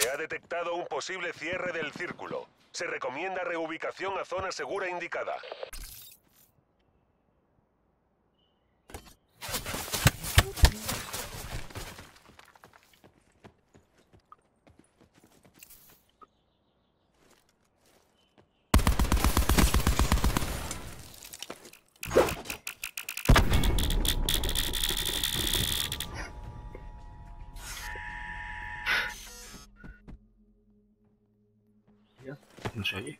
Se ha detectado un posible cierre del círculo. Se recomienda reubicación a zona segura indicada. No se oye.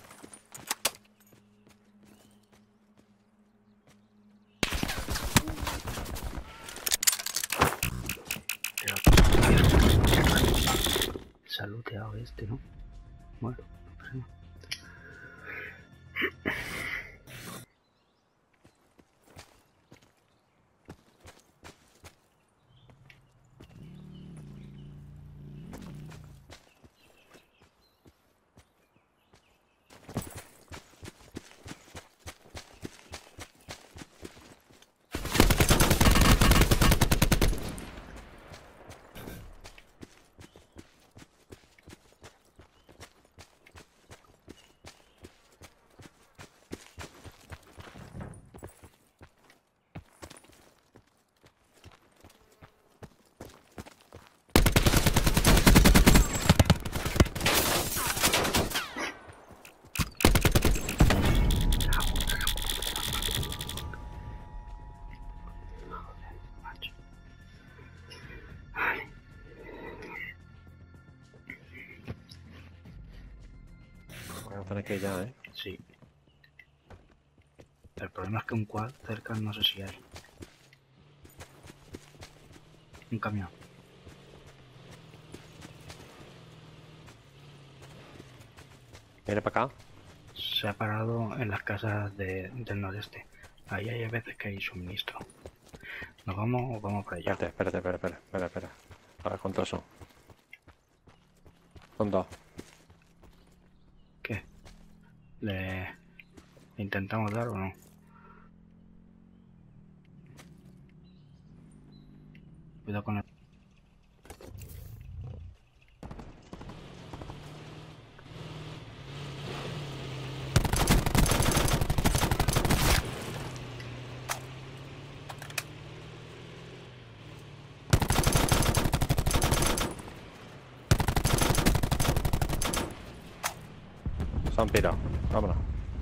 Se ha looteado este, ¿no? Bueno, no pasa nada. Voy a tener que ir ya, ¿eh? Sí. El problema es que un quad cerca no sé si hay. Un camión. Viene para acá. Se ha parado en las casas del noreste. Ahí hay a veces que hay suministro. ¿Nos vamos o vamos para allá? Espera. A ver cuántos son. Son dos. ¿Qué? ¿Le intentamos dar o no? Cuidado con el... Se han pirado. Vámonos.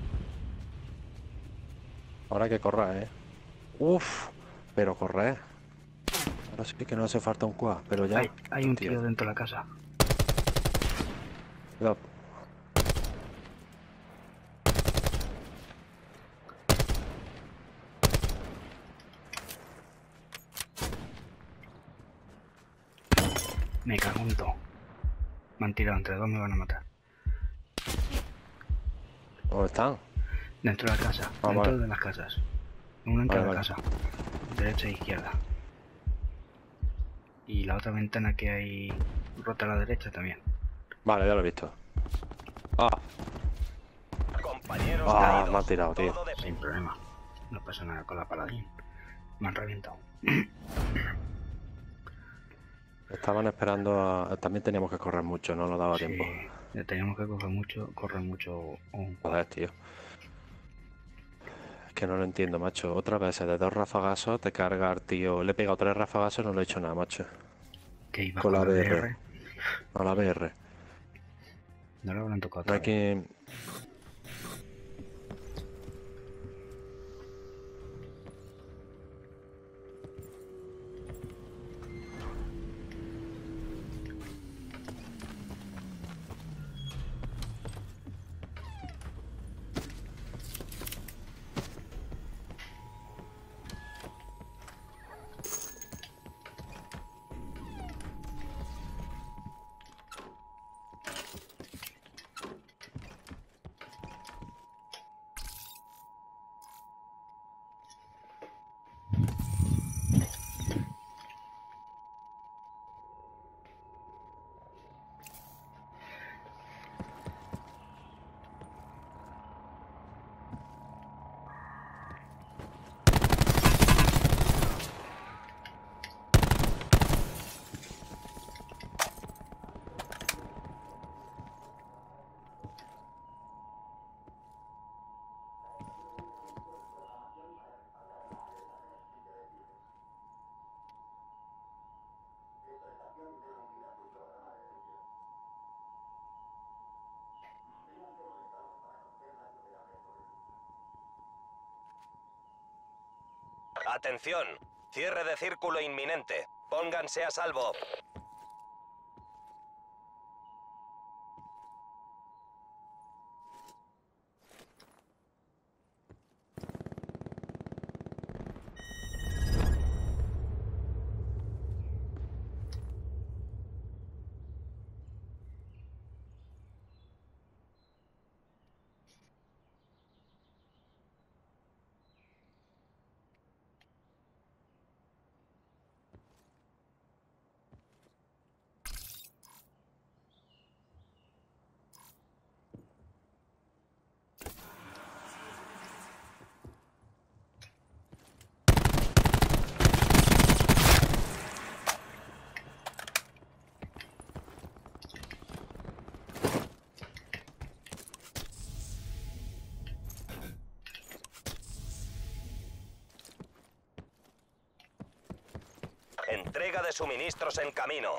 Ahora hay que correr, ¿eh? Uf, pero correr. Ahora sí que no hace falta un quad, pero ya. Hay un Hostia. tío dentro de la casa. Cuidado. Me cago en todo. Me han tirado, entre dos me van a matar. ¿Dónde están? Dentro de la casa, Ah, dentro vale. de las casas. Uno en Vale, cada vale. casa. Derecha e izquierda. Y la otra ventana que hay rota a la derecha también. Vale, ya lo he visto. Ah, Compañeros me caídos. han tirado, tío. Todo de- Sin problema. No pasa nada con la paladín. Me han reventado. Estaban esperando a... También teníamos que correr mucho, no nos daba Sí, tiempo. teníamos que correr mucho un quad. Joder, tío. Es que no lo entiendo, macho. Otras veces de 2 rafagazos te carga al tío. Le he pegado 3 rafagazos y no le he hecho nada, macho. Que iba Con la BR. BR. A la BR. No lo habrán tocado No hay otra vez. que... Atención, cierre de círculo inminente. Pónganse a salvo. Entrega de suministros en camino.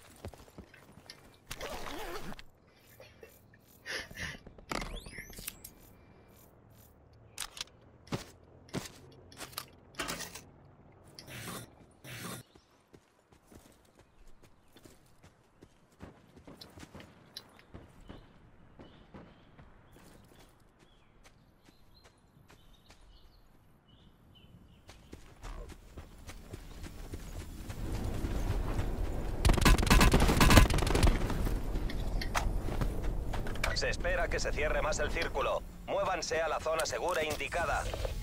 Se espera que se cierre más el círculo. Muévanse a la zona segura indicada.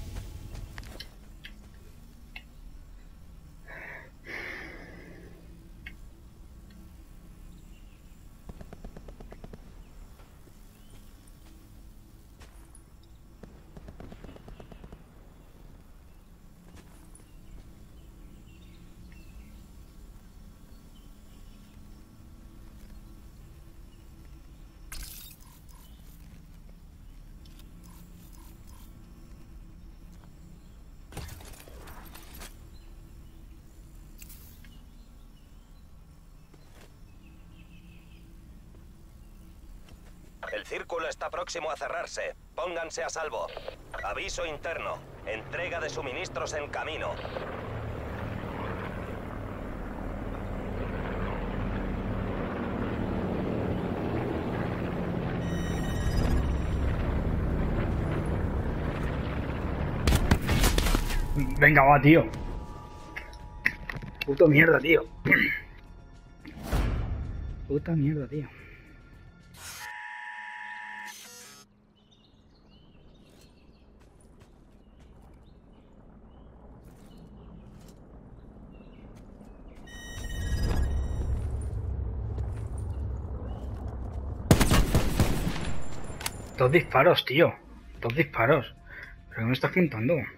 El círculo está próximo a cerrarse. Pónganse a salvo. Aviso interno. Entrega de suministros en camino. Venga, va, tío. Puto mierda, tío. Puta mierda, tío. Dos disparos, tío. Dos disparos. ¿Pero qué me estás contando?